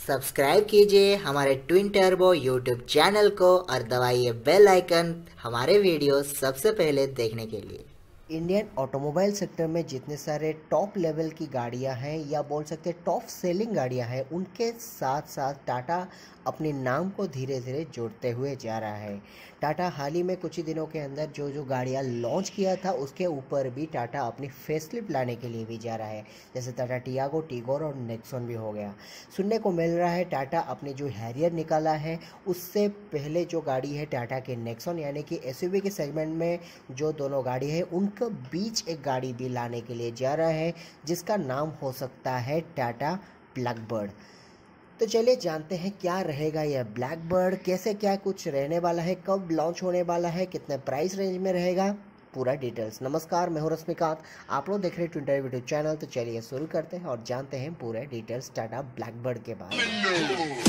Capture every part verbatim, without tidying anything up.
Subscribe कीजिए हमारे twin turbo YouTube channel को और दबाइए बेल आइकन हमारे वीडियो सबसे पहले देखने के लिए। इंडियन ऑटोमोबाइल सेक्टर में जितने सारे टॉप लेवल की गाड़ियां हैं या बोल सकते हैं टॉप सेलिंग गाड़ियां हैं, उनके साथ साथ टाटा अपने नाम को धीरे धीरे जोड़ते हुए जा रहा है। टाटा हाल ही में कुछ ही दिनों के अंदर जो जो गाड़ियां लॉन्च किया था उसके ऊपर भी टाटा अपनी फेसलिफ्ट लाने के लिए भी जा रहा है, जैसे टाटा टियागो, टिगोर और नेक्सॉन भी हो गया। सुनने को मिल रहा है टाटा अपने जो हैरियर निकाला है उससे पहले जो गाड़ी है टाटा के नेक्सॉन यानी कि एसयूवी के सेगमेंट में जो दोनों गाड़ी है उनके बीच एक गाड़ी भी लाने के लिए जा रहा है जिसका नाम हो सकता है टाटा ब्लैकबर्ड। तो चलिए जानते हैं क्या रहेगा यह ब्लैकबर्ड, कैसे क्या कुछ रहने वाला है, कब लॉन्च होने वाला है, कितने प्राइस रेंज में रहेगा, पूरा डिटेल्स। नमस्कार, मैं हूं रश्मिकांत, आप लोग देख रहे हैं ट्विन टर्बो यूट्यूब चैनल। तो चलिए शुरू करते हैं और जानते हैं पूरे डिटेल्स टाटा ब्लैकबर्ड के बारे में।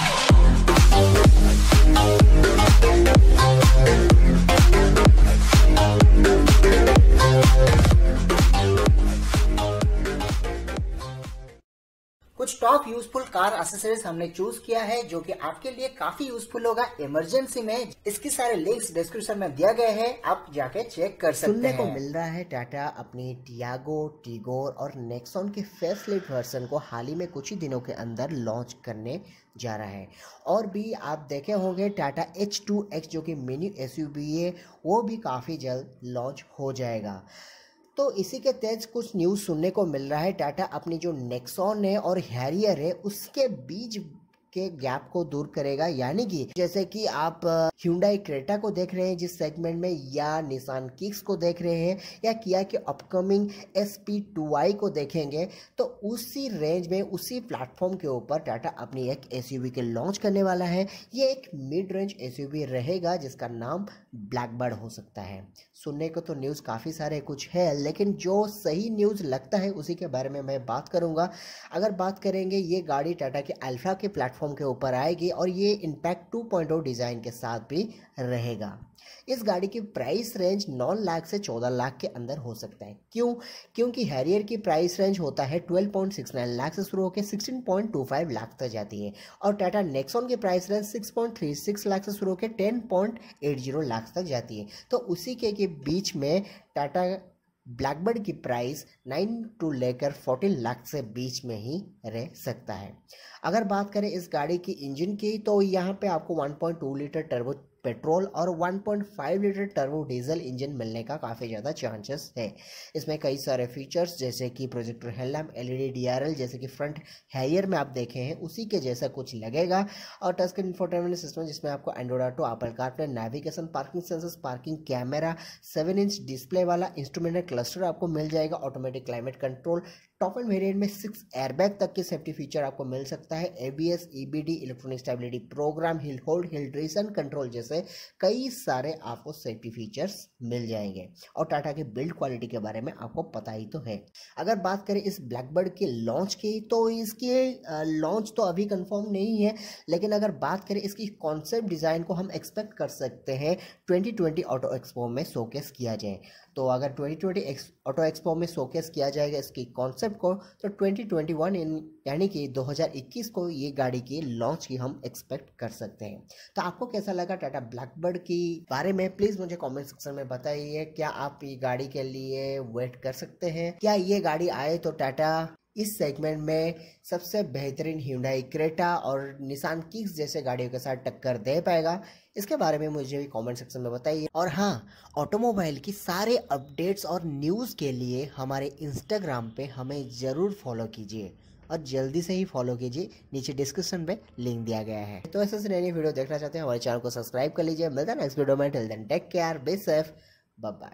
कुछ टॉप यूजफुल कार एक्सेसरीज हमने चूज किया है जो कि आपके लिए काफी यूजफुल होगा इमरजेंसी में। इसके सारे लिंक्स डिस्क्रिप्शन में दिया गया है, आप जाके चेक कर सकते हैं। सुनने को मिल रहा है टाटा अपनी टियागो, टिगोर और नेक्सॉन के फेसलिफ्ट वर्जन को हाल ही में कुछ ही दिनों के अंदर लॉन्च करने जा रहा है। और भी आप देखे होंगे टाटा एच टू एक्स जो कि मिनी एसयूवी है वो भी काफी जल्द लॉन्च हो जाएगा। तो इसी के तहत कुछ न्यूज़ सुनने को मिल रहा है टाटा अपनी जो नेक्सॉन है और हैरियर है उसके बीच के गैप को दूर करेगा, यानी कि जैसे कि आप ह्यूंडई क्रेटा को देख रहे हैं जिस सेगमेंट में, या निसान किक्स को देख रहे हैं, या किया के upcoming S P two I को देखेंगे, तो उसी रेंज में उसी प्लेटफॉर्म के ऊपर टाटा अपनी एक एसयूवी के लॉन्च करने वाला है। ये एक मिड रेंज एसयूवी रहेगा जिसका नाम ब्लैकबर्ड हो सकता है। सुनने को तो न्यूज़ काफ़ी सारे कुछ है, लेकिन जो सही न्यूज़ लगता है उसी के बारे में मैं बात करूंगा। अगर बात करेंगे, ये गाड़ी टाटा के अल्फा के प्लेटफॉर्म के ऊपर आएगी और ये impact two point O design के साथ भी रहेगा। इस गाड़ी की प्राइस रेंज नौ लाख से चौदह लाख के अंदर हो सकता है। क्यों? क्योंकि हैरियर की प्राइस रेंज होता है बारह पॉइंट छह नौ लाख से शुरू होकर सोलह पॉइंट दो पाँच लाख तक जाती है, और टाटा नेक्सॉन की प्राइस रेंज छह पॉइंट तीन छह लाख से शुरू होकर दस पॉइंट आठ शून्य लाख तक जाती है। तो उसी के, के बीच में टाटा ब्लैकबर्ड की प्राइस नौ टू लेकर चौदह लाख से बीच में ही रह सकता है। अगर बात करें इस गाड़ी की इंजन की, तो यहाँ पे आपको एक पॉइंट दो लीटर टर्बो पेट्रोल और एक पॉइंट पाँच लीटर टर्बो डीजल इंजन मिलने का काफ़ी ज़्यादा चांसेस है। इसमें कई सारे फीचर्स जैसे कि प्रोजेक्टर हेडलैम्प, एलईडी डीआरएल जैसे कि फ्रंट हैरियर में आप देखे हैं उसी के जैसा कुछ लगेगा, और टच स्क्रीन इंफोटेनमेंट सिस्टम जिसमें आपको Android auto, Apple CarPlay, navigation, parking sensors, parking camera, seven inch display वाला इंस्ट्रूमेंट क्लस्टर आपको मिल जाएगा, automatic climate control, top end variant में सिक्स एयरबैग तक के सेफ्टी फीचर आपको मिल सकता है, ABS, EBD, electronic stability program, hill hold, hill descent control जैसे कई सारे आपको सेफ्टी फीचर्स मिल जाएंगे। और टाटा के बिल्ड क्वालिटी के बारे में आपको पता ही तो है। अगर बात करें इस ब्लैकबर्ड के लॉन्च की, तो इसकी लॉन्च तो अभी कंफर्म नहीं है, लेकिन अगर बात करें इसकी कॉन्सेप्ट डिज़ाइन को हम एक्सपेक्ट कर सकते हैं ट्वेंटी ट्वेंटी ऑटो एक्सपो में शोकेस किया जाए। तो अगर ट्वेंटी ट्वेंटी ऑटो एक्सपो में शोकेस किया जाएगा इसकी कॉन्सेप्ट को, तो ट्वेंटी ट्वेंटी वन यानी कि दो हज़ार इक्कीस को ये गाड़ी की लॉन्च की हम एक्सपेक्ट कर सकते हैं। तो आपको कैसा लगा टाटा ब्लैकबर्ड की बारे में, प्लीज़ मुझे कमेंट सेक्शन में बताइए। क्या आप ये गाड़ी के लिए वेट कर सकते हैं? क्या ये गाड़ी आए तो टाटा इस सेगमेंट में सबसे बेहतरीन ह्यूंडई क्रेटा और निसान किक्स जैसे गाड़ियों के साथ टक्कर दे पाएगा? इसके बारे में मुझे भी कमेंट सेक्शन में बताइए। और हाँ, ऑटोमोबाइल की सारे अपडेट्स और न्यूज़ के लिए हमारे इंस्टाग्राम पे हमें ज़रूर फॉलो कीजिए, और जल्दी से ही फॉलो कीजिए, नीचे डिस्क्रिप्शन में लिंक दिया गया है। तो ऐसे से नई वीडियो देखना चाहते हैं हमारे चैनल को सब्सक्राइब कर लीजिए। मिलता है नेक्स्ट वीडियो में, till then take care, be safe, bye bye.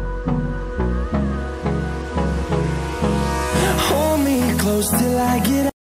Hold me close till I get